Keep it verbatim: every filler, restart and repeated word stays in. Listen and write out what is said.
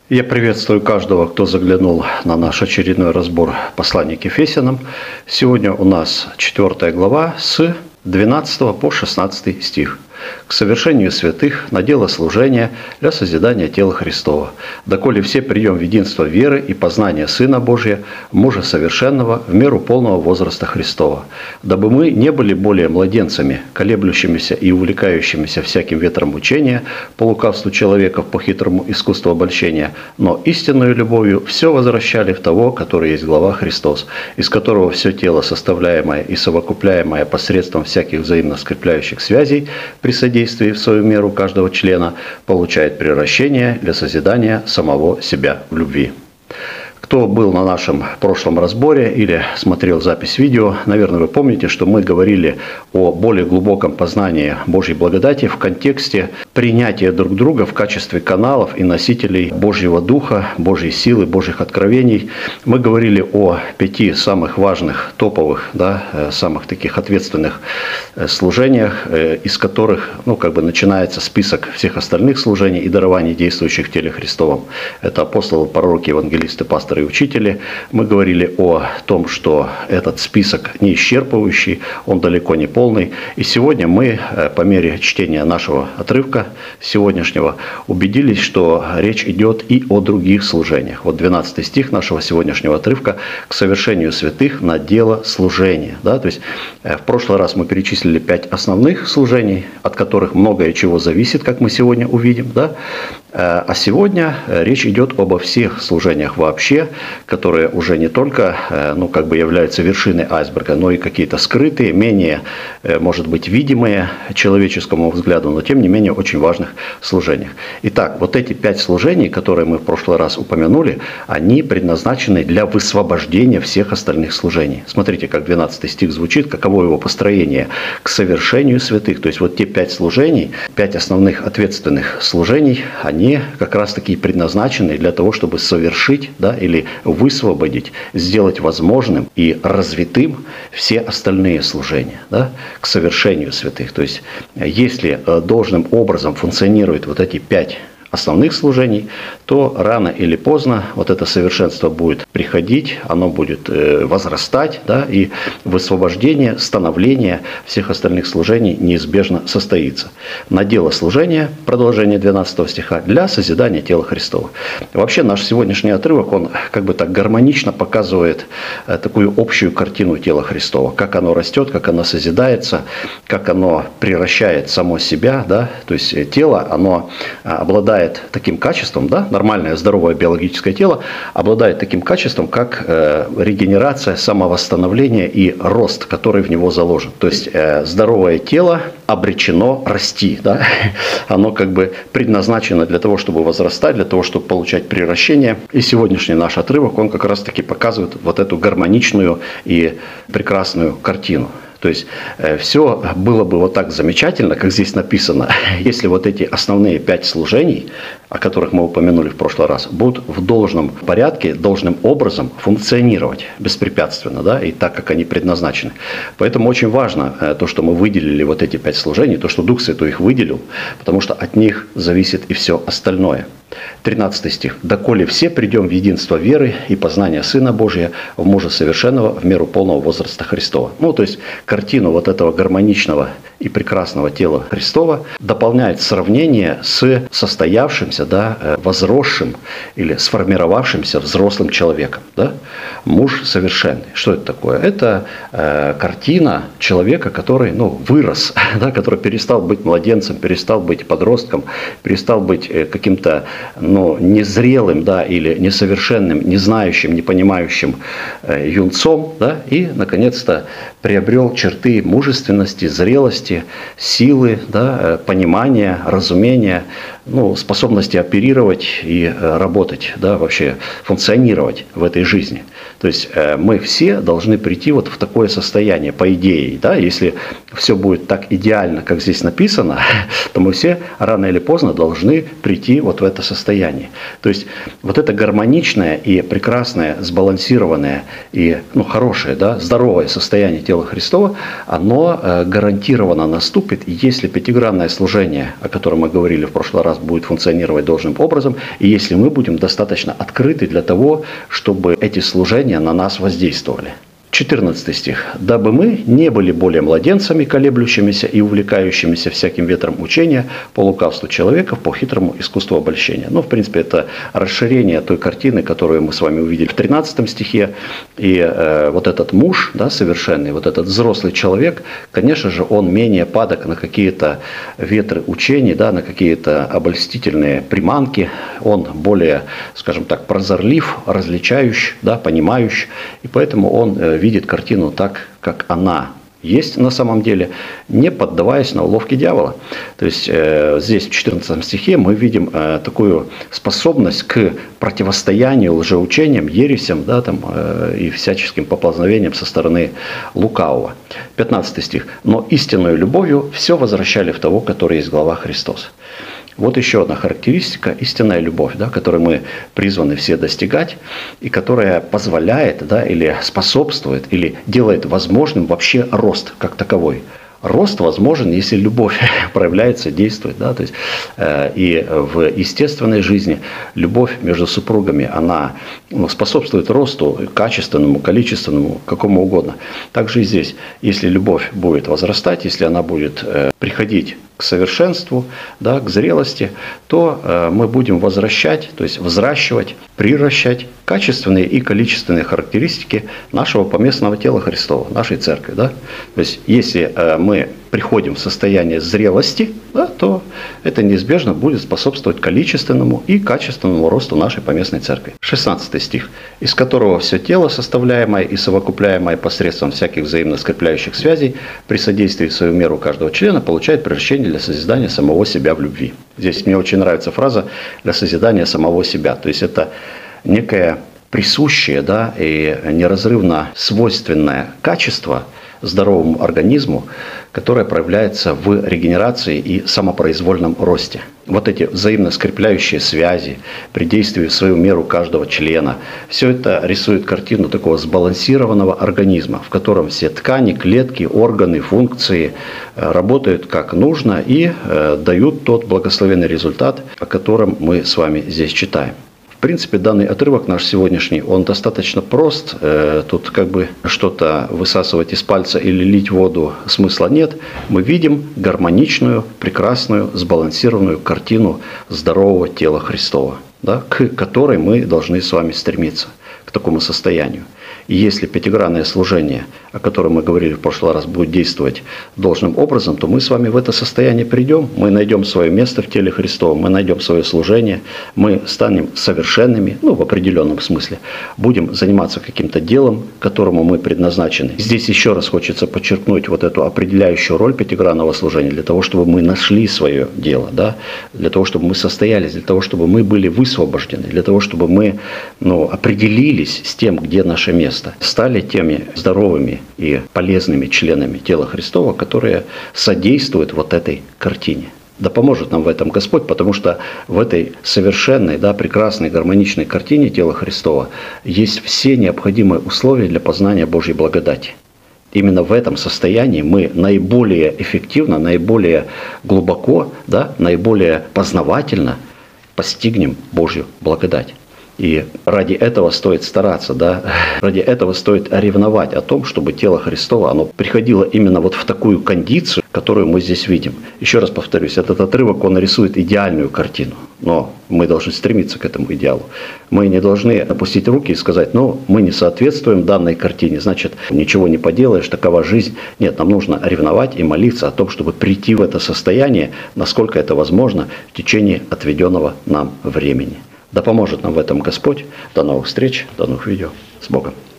Я приветствую каждого, кто заглянул на наш очередной разбор послания к Ефесянам. Сегодня у нас четвёртая глава с двенадцатого по шестнадцатый стих. К совершению святых на дело служения для созидания тела Христова, доколе все придем в единство веры и познания Сына Божия, мужа совершенного, в меру полного возраста Христова, дабы мы не были более младенцами, колеблющимися и увлекающимися всяким ветром учения, по лукавству человеков, по хитрому искусству обольщения, но истинную любовью все возвращали в того, который есть глава Христос, из которого все тело, составляемое и совокупляемое посредством всяких взаимно скрепляющих связей, при содействии в свою меру каждого члена, получает превращение для созидания самого себя в любви. Кто был на нашем прошлом разборе или смотрел запись видео, наверное, вы помните, что мы говорили о более глубоком познании Божьей благодати в контексте принятия друг друга в качестве каналов и носителей Божьего Духа, Божьей силы, Божьих откровений. Мы говорили о пяти самых важных, топовых, да, самых таких ответственных служениях, из которых, ну, как бы начинается список всех остальных служений и дарований, действующих в теле Христовом. Это апостолы, пророки, евангелисты, пасторы и учители. Мы говорили о том, что этот список не исчерпывающий, он далеко не полный. И сегодня мы, по мере чтения нашего отрывка сегодняшнего, убедились, что речь идет и о других служениях. Вот двенадцатый стих нашего сегодняшнего отрывка: «К совершению святых на дело служения». Да? То есть в прошлый раз мы перечислили пять основных служений, от которых многое чего зависит, как мы сегодня увидим. Да? А сегодня речь идет обо всех служениях вообще, которые уже не только, ну, как бы являются вершиной айсберга, но и какие-то скрытые, менее, может быть, видимые человеческому взгляду, но тем не менее очень важных служениях. Итак, вот эти пять служений, которые мы в прошлый раз упомянули, они предназначены для высвобождения всех остальных служений. Смотрите, как двенадцатый стих звучит, каково его построение: «К совершению святых». То есть вот те пять служений, пять основных ответственных служений, они Они как раз таки предназначены для того, чтобы совершить, да, или высвободить, сделать возможным и развитым все остальные служения, да, к совершению святых. То есть если должным образом функционируют вот эти пять основных служений, то рано или поздно вот это совершенство будет приходить, оно будет возрастать, да, и высвобождение, становление всех остальных служений неизбежно состоится. На дело служения, продолжение двенадцатого стиха, для созидания тела Христова. Вообще наш сегодняшний отрывок, он как бы так гармонично показывает такую общую картину тела Христова, как оно растет, как оно созидается, как оно превращает само себя, да, то есть тело, оно обладает таким качеством, да, нормальное здоровое биологическое тело обладает таким качеством, как э, регенерация, самовосстановление и рост, который в него заложен. То есть э, здоровое тело обречено расти, да? Оно как бы предназначено для того, чтобы возрастать, для того, чтобы получать превращение. И сегодняшний наш отрывок, он как раз таки показывает вот эту гармоничную и прекрасную картину. То есть э, все было бы вот так замечательно, как здесь написано, если вот эти основные пять служений, о которых мы упомянули в прошлый раз, будут в должном порядке, должным образом функционировать беспрепятственно, да, и так, как они предназначены. Поэтому очень важно э, то, что мы выделили вот эти пять служений, то, что Дух Святой их выделил, потому что от них зависит и все остальное. тринадцатый стих. «Доколе все придем в единство веры и познания Сына Божия, в мужа совершенного, в меру полного возраста Христова». Ну, то есть картину вот этого гармоничного и прекрасного тела Христова дополняет сравнение с состоявшимся, да, возросшим или сформировавшимся взрослым человеком. Да? Муж совершенный. Что это такое? Это э, картина человека, который, ну, вырос, да, который перестал быть младенцем, перестал быть подростком, перестал быть э, каким-то, ну, незрелым, да, или несовершенным, не знающим, не понимающим э, юнцом, да, и, наконец-то, приобрел черты мужественности, зрелости, силы, да, понимания, разумения, ну, способности оперировать и работать, да, вообще функционировать в этой жизни. То есть мы все должны прийти вот в такое состояние, по идее, да, если все будет так идеально, как здесь написано, то мы все рано или поздно должны прийти вот в это состояние. То есть вот это гармоничное и прекрасное, сбалансированное и, ну, хорошее, да, здоровое состояние тела Христова, оно гарантированно наступит, если пятигранное служение, о котором мы говорили в прошлый раз, раз будет функционировать должным образом, и если мы будем достаточно открыты для того, чтобы эти служения на нас воздействовали. четырнадцатый стих. «Дабы мы не были более младенцами, колеблющимися и увлекающимися всяким ветром учения по лукавству человеков, по хитрому искусству обольщения». Ну, в принципе, это расширение той картины, которую мы с вами увидели в тринадцатом стихе. И э, вот этот муж, да, совершенный, вот этот взрослый человек, конечно же, он менее падок на какие-то ветры учений, да, на какие-то обольстительные приманки. Он более, скажем так, прозорлив, различающий, да, понимающий. И поэтому он э, видит картину так, как она есть на самом деле, не поддаваясь на уловки дьявола. То есть э, здесь в четырнадцатом стихе мы видим э, такую способность к противостоянию лжеучениям, ересям, да, там, э, и всяческим поползновениям со стороны лукавого. пятнадцатый стих. «Но истинную любовью все возвращали в того, который есть глава Христос». Вот еще одна характеристика – истинная любовь, да, которую мы призваны все достигать, и которая позволяет, да, или способствует, или делает возможным вообще рост как таковой. Рост возможен, если любовь проявляется, действует. Да? То есть, э, и в естественной жизни любовь между супругами, она ну, способствует росту качественному, количественному, какому угодно. Также и здесь, если любовь будет возрастать, если она будет э, приходить к совершенству, да, к зрелости, то э, мы будем возвращать, то есть взращивать, приращать качественные и количественные характеристики нашего поместного тела Христова, нашей церкви. Да? То есть если э, мы приходим в состояние зрелости, да, то это неизбежно будет способствовать количественному и качественному росту нашей поместной церкви. шестнадцатый стих. «Из которого все тело, составляемое и совокупляемое посредством всяких взаимно скрепляющих связей, при содействии в свою меру каждого члена, получает превращение для созидания самого себя в любви». Здесь мне очень нравится фраза «для созидания самого себя». То есть это некое присущее, да, и неразрывно свойственное качество здоровому организму, которое проявляется в регенерации и самопроизвольном росте. Вот эти взаимно скрепляющие связи при действии в свою меру каждого члена, все это рисует картину такого сбалансированного организма, в котором все ткани, клетки, органы, функции работают как нужно и дают тот благословенный результат, о котором мы с вами здесь читаем. В принципе, данный отрывок наш сегодняшний, он достаточно прост. Тут как бы что-то высасывать из пальца или лить воду смысла нет. Мы видим гармоничную, прекрасную, сбалансированную картину здорового тела Христова, да, к которой мы должны с вами стремиться, к такому состоянию. И если пятигранное служение, о котором мы говорили в прошлый раз, будет действовать должным образом, то мы с вами в это состояние придем, мы найдем свое место в теле Христова, мы найдем свое служение, мы станем совершенными, ну, в определенном смысле, будем заниматься каким-то делом, к которому мы предназначены. Здесь еще раз хочется подчеркнуть вот эту определяющую роль пятигранного служения, для того, чтобы мы нашли свое дело, да? Для того, чтобы мы состоялись, для того, чтобы мы были высвобождены, для того, чтобы мы ну, определились с тем, где наше место. Стали теми здоровыми и полезными членами тела Христова, которые содействуют вот этой картине. Да поможет нам в этом Господь, потому что в этой совершенной, да, прекрасной, гармоничной картине тела Христова есть все необходимые условия для познания Божьей благодати. Именно в этом состоянии мы наиболее эффективно, наиболее глубоко, да, наиболее познавательно постигнем Божью благодать. И ради этого стоит стараться, да? Ради этого стоит ревновать о том, чтобы тело Христово, оно приходило именно вот в такую кондицию, которую мы здесь видим. Еще раз повторюсь, этот отрывок, он рисует идеальную картину, но мы должны стремиться к этому идеалу. Мы не должны опустить руки и сказать, ну, мы не соответствуем данной картине, значит, ничего не поделаешь, такова жизнь. Нет, нам нужно ревновать и молиться о том, чтобы прийти в это состояние, насколько это возможно, в течение отведенного нам времени. Да поможет нам в этом Господь. До новых встреч, до новых видео. С Богом.